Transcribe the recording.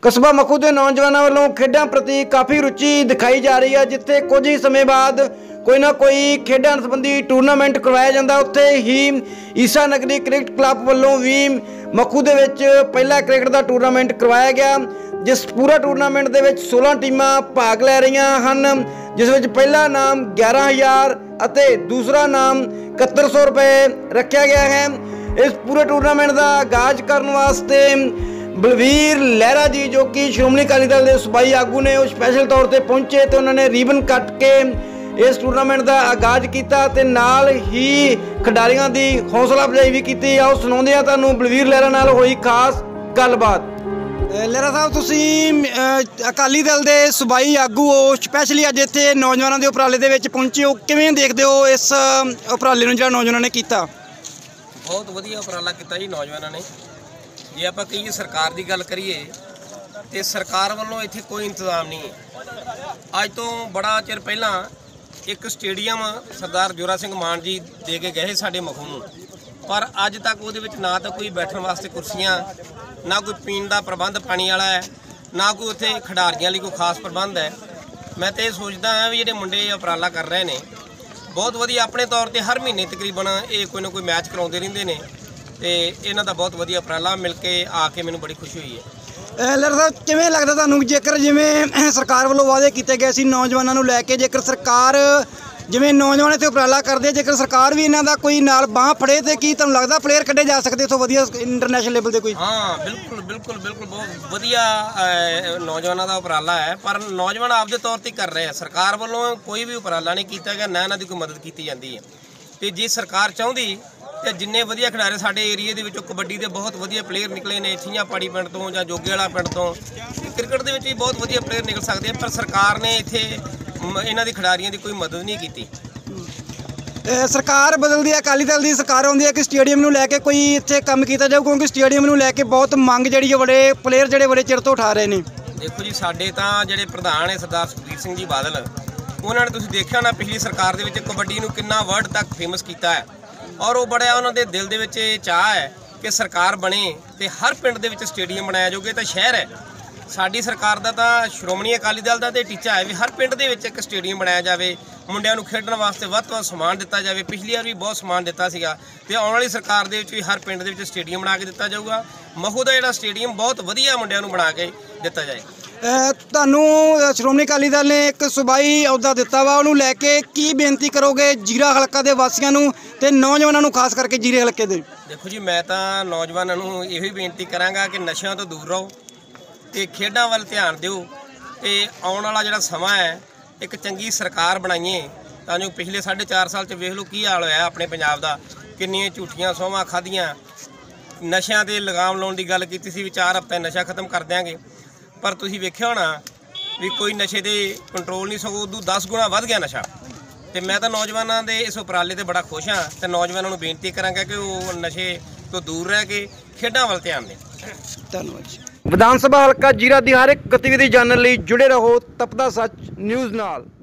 कस्बा मखू के नौजवानों वालों खेडों प्रति काफ़ी रुचि दिखाई जा रही है। जिथे कुछ ही समय बाद कोई ना कोई खेडों संबंधी टूरनामेंट करवाया जाता, उत्थे ही ईसा नगरी क्रिकेट क्लब वालों भी मखू के पहला क्रिकेट का टूरनामेंट करवाया गया, जिस पूरा टूरनामेंट के 16 टीमां भाग लै रही हैं, जिस पहला नाम 11,000 और दूसरा नाम 7100 रुपए रखा गया है। इस पूरे टूरनामेंट का आगाज करने वास्ते बलवीर लहरा जी जो कि श्रोमणी अकाली दल के सूबाई आगू ने, स्पैशल तौर पर पहुंचे तो उन्होंने रीबन कट के इस टूरनामेंट का आगाज किया ते नाल ही खिडारियों की हौसला अफजाई भी की। आओ सुनाते हैं तुहानूं बलवीर लहरा नाल होई खास गलबात। लहरा साहब, तुसीं अकाली दल के सूबाई आगू हो, स्पैशली अज इत्थे नौजवानों के उपराले दे विच पहुंचे हो, किवें देखदे हो इस उपराले नूं जिहड़ा नौजवानों ने किया? बहुत वधिया उपराला किया जी नौजवानों ने। जे आप कही सरकार की गल करिए तो सरकार वालों इत्थे कोई इंतजाम नहीं है। अज तो बड़ा चिर पहला एक स्टेडियम सरदार जोरा सिंह मान जी दे के गए साडे मखू नूं, पर अज तक वो ना तो कोई बैठने वास्ते कुर्सियां, ना कोई पीने का प्रबंध पानी वाला है, ना कोई उत्थे खिडारियों लिए कोई खास प्रबंध है। मैं तो ये सोचता हाँ भी जो मुंडे उपराला कर रहे हैं बहुत वधिया, अपने तौर पर हर महीने तकरीबन ये कोई ना कोई मैच कराते रहते हैं, तो इन्हों का बहुत वधिया उपराला मिल के आके मैनूं बड़ी खुशी हुई है। लहरा साहब, किवें लगदा तुहानूं जेकर जिवें सरकार वालों वादे किए गए सी नौजवानों नूं लैके, जेकर सरकार जिवें नौजवान इत्थे उपराला करदे, जेकर सरकार भी इन्हां दा कोई नाल बांह फड़े तो की तुहानूं लगदा प्लेयर कढे जा सकदे इत्थों वधिया इंटरनेशनल लेवल ते कोई? हाँ, बिल्कुल बिल्कुल बिल्कुल बहुत वधिया नौजवानों का उपराला है, पर नौजवान आपदे तौर पर कर रहे हैं। सरकार वालों कोई भी उपराला नहीं किया गया, ना इन्हां दी कोई मदद की जाती है। तो जे सरकार चाहुंदी तो जिन्ने वधिया खिडारी साडे एरिए दे विचों कबड्डी के बहुत वधिया प्लेयर निकले ने, छियां पाड़ी पिंड तो जां जोगे वाला पिंड तो, क्रिकेट के भी बहुत वधिया प्लेयर निकल सकते हैं, पर सरकार ने इत्थे इन्हां दी खिडारियों की कोई मदद नहीं की। सरकार बदलती है, अकाली दल की सरकार आउंदी है कि स्टेडियम नूं लैके कोई इत्थे काम किया जाए, क्योंकि स्टेडियम नूं लैके बहुत मंग जिहड़ी बड़े प्लेयर जिहड़े बड़े चिर तो उठा रहे हैं। देखो जी, साडे तां जिहड़े प्रधान है सरदार सुखबीर सिंह जी बादल, उन्होंने तुसीं देखिया ना पिछली सरकार दे विच कबड्डी नूं किन्ना वर्ल्ड तक फेमस किया है, और वो बड़ा उन्होंने दिल दे विच चाह है कि सरकार बने तो हर पिंड दे विच स्टेडियम बनाया जाऊगे। तो शहर है साडी सरकार दा तां श्रोमणी अकाली दल दा ते टीचा है भी हर पिंड दे विच एक स्टेडियम बनाया जाए, मुंडियां नूं खेडण वास्ते वध तो वध समान दिता जाए। पिछली बार भी बहुत समान दिता सीगा, ते आउण वाली सरकार दे विच भी हर पिंड दे विच स्टेडियम बना के दिता जाऊगा। महू दा जिहड़ा स्टेडियम बहुत वधिया मुंडियां नूं बना के दिता जाए। ਤੁਹਾਨੂੰ श्रोमणी अकाली दल ने एक सूबाई अहुदा दिता वा, उन्होंने लैके की बेनती करोगे जीरा हलका के वासियों नूं ते नौजवानों नूं, खास करके जीरे हलके दे? देखो जी, मैं तो नौजवानों नूं यही बेनती करांगा कि नशिਆਂ तो दूर रहो तो खेडों वाल ध्यान दिओ, तो आउण वाला जिहड़ा समा है एक चंगी सरकार बनाइए, तां जो पिछले 4.5 साल वेख लो की हाल होया अपने पंजाब का, किन्नियां झूठियां सौवां खाधियां। नशिਆਂ ते लगाम लाउण दी गल कीती सी, 4 हफ्ते नशा खत्म कर देंगे, पर तुसीं वेखिया होना भी कोई नशे ते कंट्रोल नहीं, सगों उदों 10 गुणा वध गया नशा। तो मैं तो नौजवानों के इस उपराले ते बड़ा खुश हाँ, तो नौजवानों को बेनती करांगा कि वो नशे तो दूर रह के खेडों वाल ध्यान दें। धन्यवाद। विधान सभा हल्का जीरा की हर एक गतिविधि जानने लई जुड़े रहो तपदा सच न्यूज़ नाल।